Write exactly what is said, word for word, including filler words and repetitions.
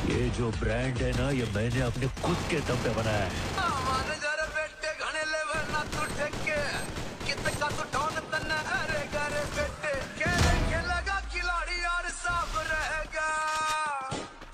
ये जो ब्रांड है ना, ये मैंने अपने खुद के दम पे बनाया है।